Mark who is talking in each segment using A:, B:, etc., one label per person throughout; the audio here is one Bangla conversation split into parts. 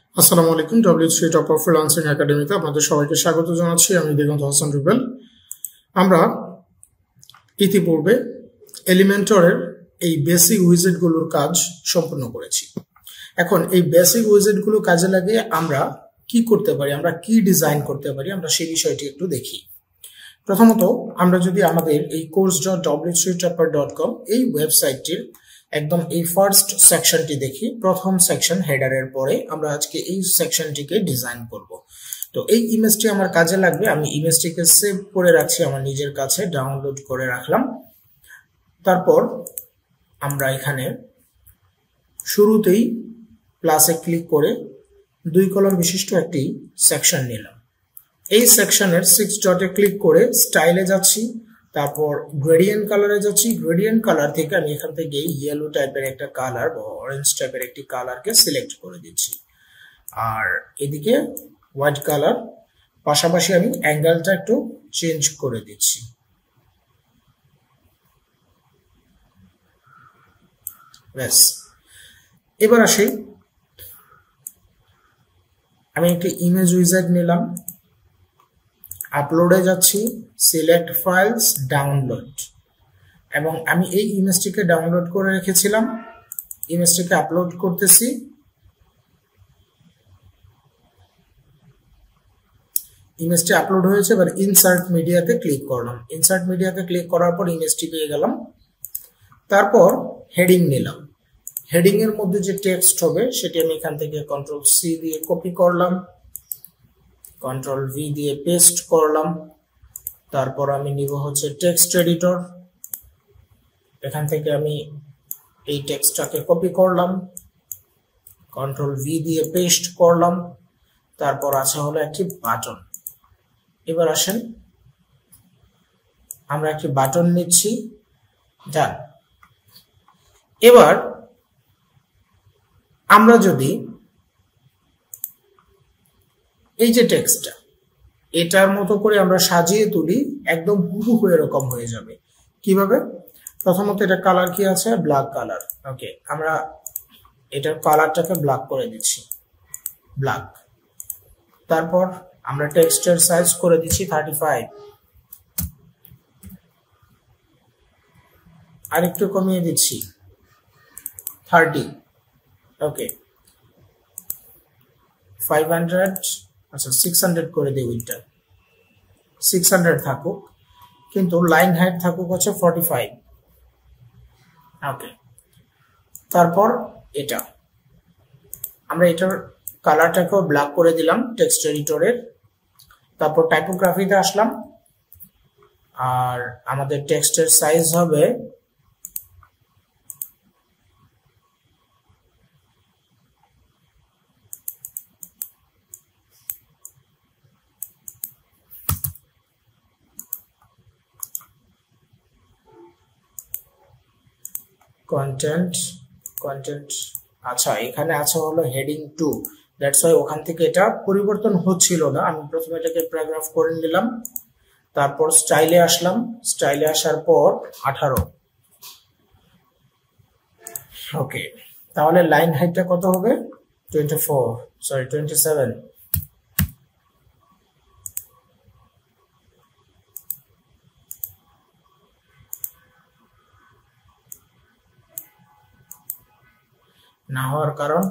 A: আসসালামু আলাইকুম W3TOPPER ফ্রিল্যান্সিং একাডেমিতে আপনাদের সবাইকে স্বাগত জানাচ্ছি। আমি দিগন্ত হাসান রুবেল। আমরা ইতিপূর্বে এলিমেন্টরের এই বেসিক উইজেটগুলোর কাজ সম্পূর্ণ করেছি। এখন এই বেসিক উইজেটগুলো কাজে লাগিয়ে আমরা কি করতে পারি, আমরা কি ডিজাইন করতে পারি, আমরা সেই বিষয়টি একটু দেখি। প্রথমত আমরা যদি আমাদের এই course.w3topper.com এই ওয়েবসাইটটির একদম এই ফার্স্ট সেকশনটি দেখি, প্রথম সেকশন হেডারের পরে আমরা আজকে এই সেকশনটিকে ডিজাইন করব। তো এই ইমেজটি আমার কাজে লাগবে। আমি ইমেজটিকে সেভ করে রাখছি আমার নিজের কাছে, ডাউনলোড করে রাখলাম। তারপর আমরা এখানে শুরুতেই প্লাসে ক্লিক করে 2 কলাম বিশিষ্ট একটি সেকশন নিলাম। এই সেকশনের 6 ডটে ক্লিক করে স্টাইলে যাচ্ছি, তারপর গ্রেডিয়েন্ট কালারে যাচ্ছি। গ্রেডিয়েন্ট কালার থেকে আমি এখান থেকে ইয়েলো টাইপের একটা কালার বা অরেঞ্জ টাইপের একটি কালারকে সিলেক্ট করে দিচ্ছি, আর এদিকে হোয়াইট কালার। পাশাপাশি আমি অ্যাঙ্গেলটা একটু চেঞ্জ করে দিচ্ছি। ব্যাস, এবার আসি, আমি একটি ইমেজ উইজার্ড নিলাম, আপলোডে যাচ্ছি, সিলেক্ট ফাইলস, ডাউনলোড, এবং আমি এই ইমেজটিকে ডাউনলোড করে রেখেছিলাম। ইমেজটিকে আপলোড করতেছি। ইমেজটি আপলোড হয়েছে। এবার ইনসার্ট মিডিয়াতে ক্লিক করলাম। ইনসার্ট মিডিয়াতে ক্লিক করার পর ইমেজটি পেয়ে গেলাম। তারপর হেডিং নিলাম। হেডিং এর মধ্যে যে টেক্সট হবে সেটি আমি এখান থেকে Ctrl+C দিয়ে কপি করলাম, Ctrl+V দিয়ে পেস্ট করলাম। তারপর আমি নিব হচ্ছে টেক্সট এডিটর। এখান থেকে আমি এই টেক্সটটাকে কপি করলাম, Ctrl+V দিয়ে পেস্ট করলাম। তারপর আছে হলো একটি বাটন। এবার আসেন, আমরা একটি বাটন নিচ্ছি। ডান। এবার আমরা যদি এই যে টেক্সটটা এটার মতো করে আমরা সাজিয়ে তুলি, একদম হুবহু এরকম হয়ে যাবে। কিভাবে? প্রথমত এটা কালার কি আছে? Black colour. ওকে, আমরা এটার কালারটাকে ব্ল্যাক করে দিচ্ছি, ব্ল্যাক। তারপর আমরা টেক্সটের সাইজ করে দিচ্ছি 35, আর একটু কমিয়ে দিচ্ছি 30। ওকে, 500, আচ্ছা 600 করে দিই। উইডটা 600 থাকুক, কিন্তু লাইন হাইট থাকুক হচ্ছে 45। ওকে, তারপর এটা আমরা এটার কালারটাকেও ব্ল্যাক করে দিলাম টেক্সট এডিটরের। তারপর টাইপোগ্রাফিতে আসলাম, আর আমাদের টেক্সটের সাইজ হবে 'কন্টেন্ট'। আচ্ছা, এখানে আছে হলো হেডিং 2। দ্যাটস ওয়াই ওখান থেকে এটা পরিবর্তন হচ্ছিল না। আমি প্রথমে এটাকে প্যারাগ্রাফ করে নিলাম, তারপর স্টাইলে আসলাম। স্টাইলে আসার পর 18। ওকে, তাহলে লাইন হাইটটা কত হবে? 27। না হওয়ার কারণ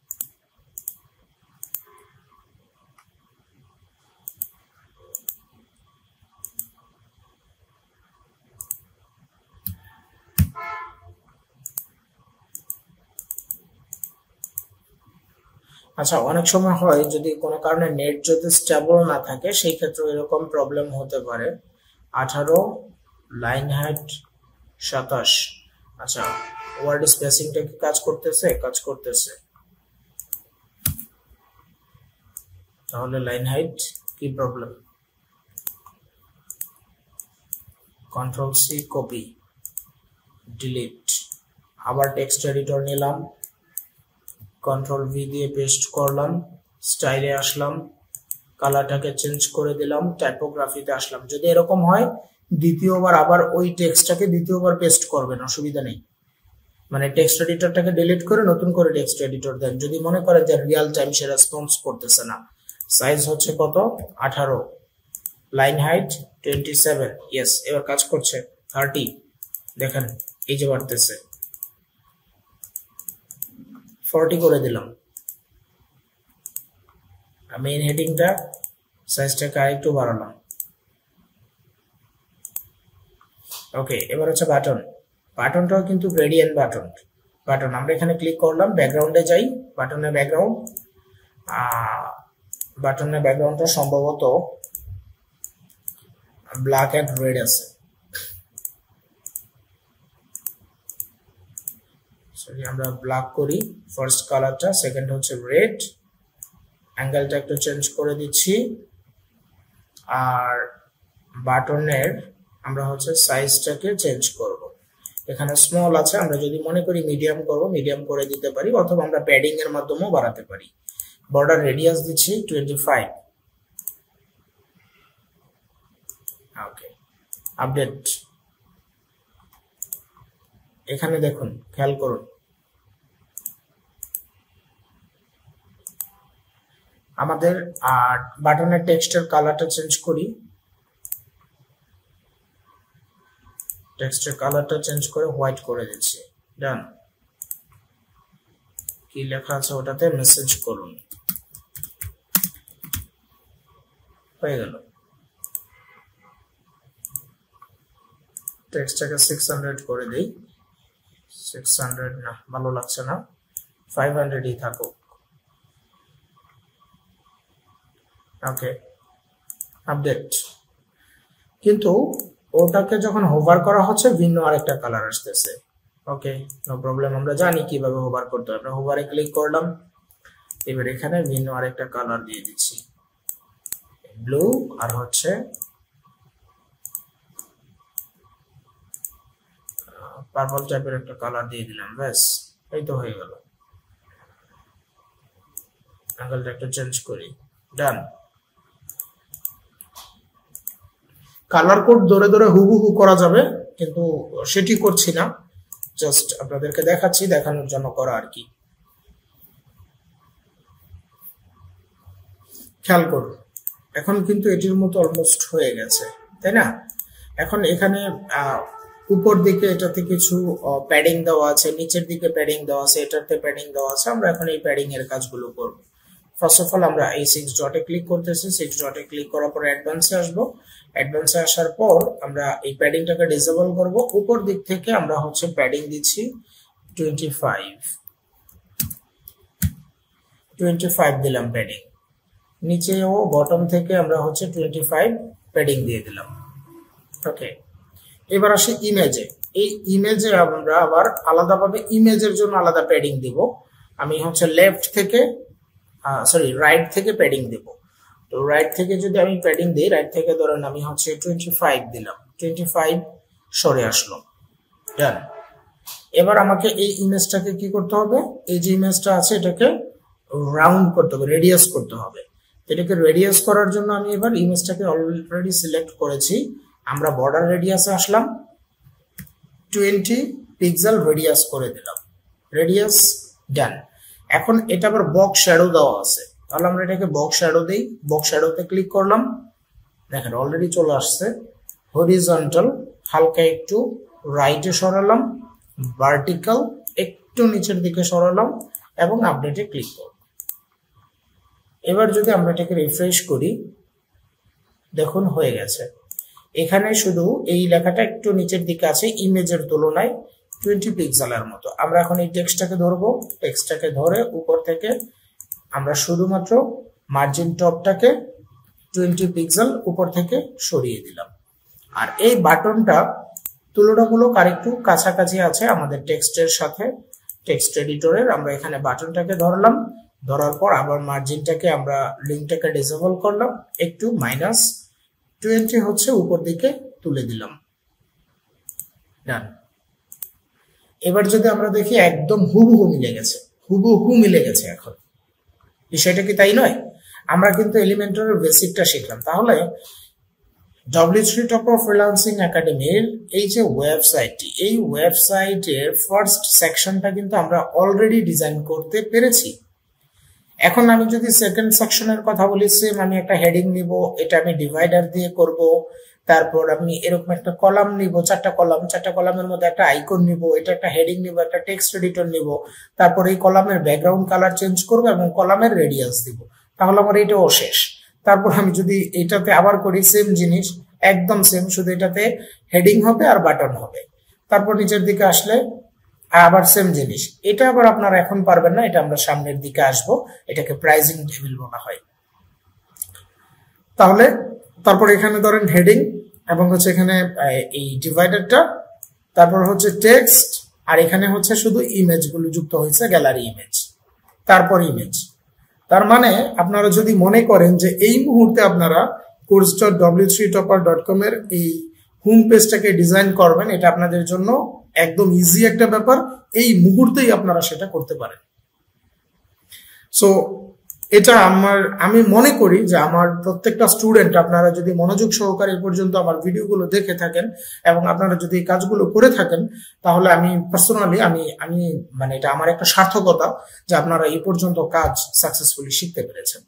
A: আচ্ছা, অনেক সময় হয় যদি কোনো কারণে নেট যদি স্টেবল না থাকে, সেই ক্ষেত্রে এরকম প্রবলেম হতে পারে। 18, লাইন হাইট 27। আচ্ছা, ওয়ার্ড স্পেসিংটা কি কাজ করতেছে? কাজ করতেছে। তাহলে লাইন হাইট কি প্রবলেম? Ctrl+C copy, delete. আবার টেক্সট এডিটর নিলাম, Ctrl+V দিয়ে পেস্ট করলাম, স্টাইলে আসলাম, কালারটাকে চেঞ্জ করে দিলাম, টাইপোগ্রাফিতে আসলাম। যদি এরকম হয়, দ্বিতীয়বার আবার ওই টেক্সটটাকে দ্বিতীয়বার পেস্ট করবেন, অসুবিধা নেই। মানে টেক্সট এডিটরটাকে ডিলিট করে নতুন করে টেক্সট এডিটর দেন যদি মনে করেন যে রিয়েল টাইম সে রেসপন্স করতেছে না। সাইজ হচ্ছে কত 18, লাইন হাইট 27, ইয়েস এবার কাজ করছে 30, দেখেন এই যে বাড়তেছে 40 করে দিলাম। মেইন হেডিংটা সাইজটাকে আরেকটু বাড়ালাম। ওকে, এবার হচ্ছে বাটনটাও কিন্তু গ্রেডিয়েন্ট বাটন আমরা এখানে ক্লিক করলাম, ব্যাকগ্রাউন্ডে যাই, বাটনের ব্যাকগ্রাউন্ডটা সম্ভবত ব্ল্যাক এন্ড রেড আছে, সরি আমরা ব্ল্যাক করি ফার্স্ট কালারটা, সেকেন্ড হচ্ছে রেড, অ্যাঙ্গেলটা একটু চেঞ্জ করে দিচ্ছি, আর বাটনের আমরা হচ্ছে সাইজটাকে চেঞ্জ করব। এখানে স্মল আছে, আমরা যদি মনে করি মিডিয়াম করব মিডিয়াম করে দিতে পারি, অথবা আমরা প্যাডিং এর মাধ্যমেও বাড়াতে পারি। বর্ডার রেডিয়াস দিচ্ছি 25। Okay, update. এখানে দেখুন, খেয়াল করুন আমাদের বাটনের টেক্সটের কালারটা চেঞ্জ করি, টেক্সটের কালারটা চেঞ্জ করে হোয়াইট করে দিচ্ছি, ডান। কি লেখা আছে ওটাতে মেসেজ করুন, হয়ে গেল। টেক্সটটাকে 600 করে দেই, 600 না ভালো লাগছে না, 500ই থাকুক। Okay, update. কিন্তু ওটাকে যখন হোভার করা হচ্ছে ভিন্ন আরেকটা কালার আসতেছে। ওকে, নো প্রবলেম, আমরা জানি কিভাবে হোভার করতে হয়। আমরা হোভারে ক্লিক করলাম, এবার এখানে ভিন্ন আরেকটা কালার দিয়ে দিচ্ছি, ব্লু আর হচ্ছে পার্পল টাইপের একটা কালার দিয়ে দিলাম, ব্যাস এই তো হয়ে গেল। অ্যাঙ্গেলটা একটু চেঞ্জ করি, ডান। কালার কোড ধরে ধরে হুবহু করা যাবে, কিন্তু সেটি করছি না, জাস্ট আপনাদেরকে দেখাচ্ছি, দেখানোর জন্য করা আর কি। খেয়াল করুন, এখন কিন্তু এটির মতো অলমোস্ট হয়ে গেছে, তাই না? এখন এখানে উপর দিকে এটাতে কিছু প্যাডিং দেওয়া আছে, নিচের দিকে প্যাডিং দেওয়া আছে, এটাতে প্যাডিং দেওয়া আছে। আমরা এখন এই প্যাডিং এর কাজগুলো করব। ফার্স্ট অফ অল আমরা এই 6 ডটে ক্লিক করতেছি, 6 ডটে ক্লিক করার পর অ্যাডভান্সে আসবো। অ্যাডভান্সে আসার পর আমরা এই প্যাডিংটাকে ডিসেবল করব। উপর দিক থেকে আমরা হচ্ছে প্যাডিং দিচ্ছি 25 দিলাম প্যাডিং, নিচেও বটম থেকে আমরা হচ্ছে 25 প্যাডিং দিয়ে দিলাম। ওকে, এবার আসি ইমেজে। এই ইমেজে আমরা আবার আলাদাভাবে ইমেজের জন্য আলাদা প্যাডিং দিব। আমি হচ্ছে রাইট থেকে প্যাডিং দেব। তো রাইট থেকে যদি আমি প্যাডিং দিই, রাইট থেকে ধরেন আমি হচ্ছে 25 দিলাম, 25 সরে আসলো, ডান। এবার আমাকে এই ইমেজটাকে কি করতে হবে, এই যে ইমেজটা আছে এটাকে রাউন্ড করতে হবে, রেডিয়াস করতে হবে। এটাকে রেডিয়াস করার জন্য আমি এবার ইমেজটাকে অলরেডি সিলেক্ট করেছি, আমরা বর্ডার রেডিয়াসে আসলাম, 20 পিক্সেল রেডিয়াস করে দিলাম, রেডিয়াস, ডান। এখন এটা আবার বক্স শ্যাডো দেওয়া আছে, তাহলে আমরা এটাকে বক্স শ্যাডো দেই। বক্স শ্যাডোতে ক্লিক করলাম, দেখেন অলরেডি চলে আসছে। হরিজন্টাল হালকা একটু রাইটে সরালাম, ভার্টিক্যাল একটু নিচের দিকে সরালাম এবং আপডেটে ক্লিক করব। এবার যদি আমরা এটাকে রিফ্রেশ করি, দেখুন হয়ে গেছে। এখানে শুধু এই লেখাটা একটু নিচের দিকে আছে, ইমেজের তুলনায় 20 পিক্সেলের মতো। আমরা এখন এই টেক্সটটাকে ধরবো, টেক্সটটাকে ধরে উপর থেকে আমরা শুধুমাত্র মার্জিন টপটাকে 20 পিক্সেল উপর থেকে সরিয়ে দিলাম। আর এই বাটনটা তুলনামূলক আরেকটু কাছাকাছি আছে আমাদের টেক্সটের সাথে, টেক্সট এডিটরের। আমরা এখানে বাটনটাকে ধরলাম, ধরার পর আবার মার্জিনটাকে আমরা লিঙ্কটাকে ডিসেবল করলাম, একটু -20 হচ্ছে উপর দিকে তুলে দিলাম, ডান। এবার যদি আমরা দেখি একদম হুবহু মিলে গেছে। এখন বিষয়টা কি তাই নয়? আমরা কিন্তু এলিমেন্টরের বেসিকটা শিখলাম, তাহলে W3TOPPER ফ্রিল্যান্সিং একাডেমির এই যে ওয়েবসাইটটি, এই ওয়েবসাইটের ফার্স্ট সেকশনটা কিন্তু আমরা অলরেডি ডিজাইন করতে পেরেছি। এখন আমি যদি সেকেন্ড সেকশনের কথা বলি, সেম আমি একটা হেডিং নিব, এটা আমি ডিভাইডার দিয়ে করব। তারপর আমি এরকম একটা কলাম নিব, চারটা কলামের মধ্যে একটা আইকন নিব, এটা একটা হেডিং নিব, একটা টেক্সট এডিটর নিব। তারপর এই কলামের ব্যাকগ্রাউন্ড কালার চেঞ্জ করব এবং কলামের রেডিয়াস দিব। তাহলে আমার এটাও শেষ। তারপর আমি যদি এটাতে আবার করি সেম জিনিস, একদম সেম, শুধু এটাতে হেডিং হবে আর বাটন হবে। তারপর নিচের দিকে আসলে আবার সেম জিনিস। এটা আবার আপনারা এখন পারবেন না, এটা আমরা সামনের দিকে আসবো। এটাকে প্রাইজিং টেবিল বলা হয়। তাহলে তারপর এখানে ধরেন হেডিং এবং হচ্ছে এখানে এই ডিভাইডারটা, তারপর হচ্ছে টেক্সট, আর এখানে হচ্ছে শুধু ইমেজগুলো যুক্ত হয়েছে, গ্যালারি ইমেজ, তারপর ইমেজ। তার মানে আপনারা যদি মনে করেন যে এই মুহূর্তে আপনারা course.w3topper.com এর এই হোম পেজটাকে ডিজাইন করবেন, এটা আপনাদের জন্য একদম ইজি একটা ব্যাপার। এই মুহূর্তেই আপনারা সেটা করতে পারেন। সো এটা আমি মনে করি যে আমার প্রত্যেকটা স্টুডেন্ট, আপনারা যদি মনোযোগ সহকারে এই পর্যন্ত আমার ভিডিওগুলো দেখে থাকেন এবং আপনারা যদি এই কাজগুলো করে থাকেন, তাহলে আমি পার্সোনালি আমি মানে এটা আমার একটা সার্থকতা যে আপনারা এই পর্যন্ত কাজ সাকসেসফুলি শিখতে পেরেছেন।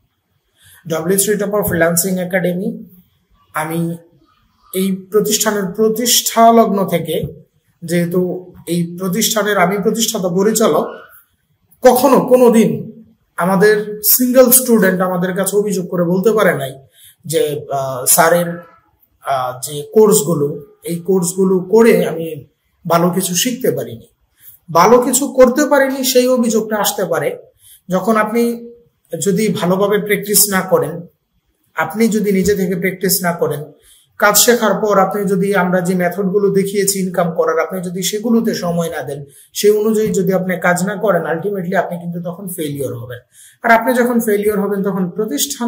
A: W3TOPPER ফ্রিল্যান্সিং একাডেমি, আমি এই প্রতিষ্ঠানের প্রতিষ্ঠা লগ্ন থেকে, যেহেতু এই প্রতিষ্ঠানের আমি প্রতিষ্ঠাতা পরিচালক, কখনো কোনোদিন আমাদের সিঙ্গেল স্টুডেন্ট আমাদের কাছে অভিযোগ করে বলতে পারে নাই যে স্যারের যে কোর্সগুলো, এই কোর্সগুলো করে আমি ভালো কিছু শিখতে পারিনি, ভালো কিছু করতে পারিনি। সেই অভিযোগটা আসতে পারে যখন আপনি যদি ভালোভাবে প্র্যাকটিস না করেন, আপনি যদি নিজে থেকে প্র্যাকটিস না করেন, কাজ শেখার পর আপনি যদি আমরা যে মেথডগুলো দেখিয়েছি ইনকাম করার, আপনি যদি সেগুলোতে সময় না দেন, সেই অনুযায়ী যদি আপনি কাজ না করেন, আলটিমেটলি আপনি কিন্তু তখন ফেলিওর হবেন। আর আপনি যখন ফেলিওর হবেন তখন প্রতিষ্ঠান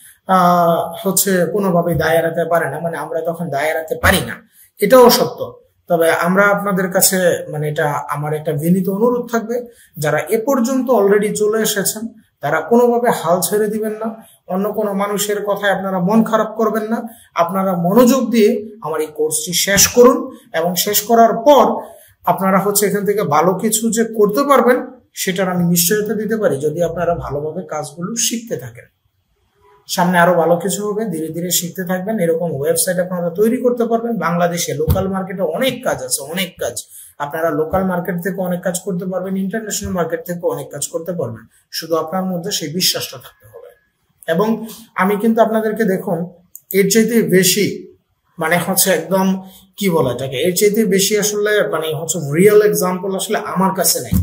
A: হচ্ছে কোনোভাবে দায় এড়াতে পারে না, মানে আমরা তখন দায় এড়াতে পারি না, এটাও সত্য। তবে আমরা আপনাদের কাছে মানে এটা আমার একটা বিনীত অনুরোধ থাকবে, যারা এ পর্যন্ত অলরেডি চলে এসেছেন তারা কোনোভাবে হাল ছেড়ে দিবেন না, অন্য কোনো মানুষের কথায় আপনারা মন খারাপ করবেন না। আপনারা মনোযোগ দিয়ে আমার এই কোর্সটি শেষ করুন এবং শেষ করার পর আপনারা হচ্ছে এখান থেকে ভালো কিছু যে করতে পারবেন সেটার আমি নিশ্চয়তা দিতে পারি, যদি আপনারা ভালোভাবে কাজগুলো শিখতে থাকেন। সামনে আরো ভালো কিছু হবে, ধীরে ধীরে শিখতে থাকবেন। এরকম ওয়েবসাইট আপনারা তৈরি করতে পারবেন। বাংলাদেশে লোকাল মার্কেটে অনেক কাজ আছে, অনেক কাজ। আপনারা লোকাল মার্কেট থেকে অনেক কাজ করতে পারবেন, ইন্টারন্যাশনাল মার্কেট থেকে অনেক কাজ করতে পারবেন। শুধু আপনার মধ্যে সেই বিশ্বাসটা থাকতে হবে। এবং আমি কিন্তু আপনাদেরকে দেখুন, এর চাইতে বেশি মানে হচ্ছে একদম কি বলা এটাকে, এর চাইতে বেশি আসলে মানে হচ্ছে রিয়েল এক্সাম্পল আসলে আমার কাছে নেই।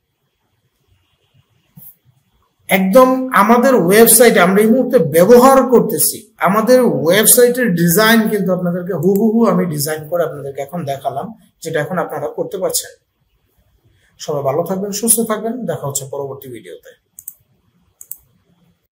A: একদম আমাদের ওয়েবসাইটে আমরা এই মুহূর্তে ব্যবহার করতেছি, আমাদের ওয়েবসাইটের ডিজাইন কিন্তু আপনাদেরকে হুবহু আমি ডিজাইন করে আপনাদেরকে এখন দেখালাম, যেটা এখন আপনারা করতে পারছেন। সবাই ভালো থাকবেন, সুস্থ থাকবেন, দেখা হচ্ছে পরবর্তী ভিডিওতে।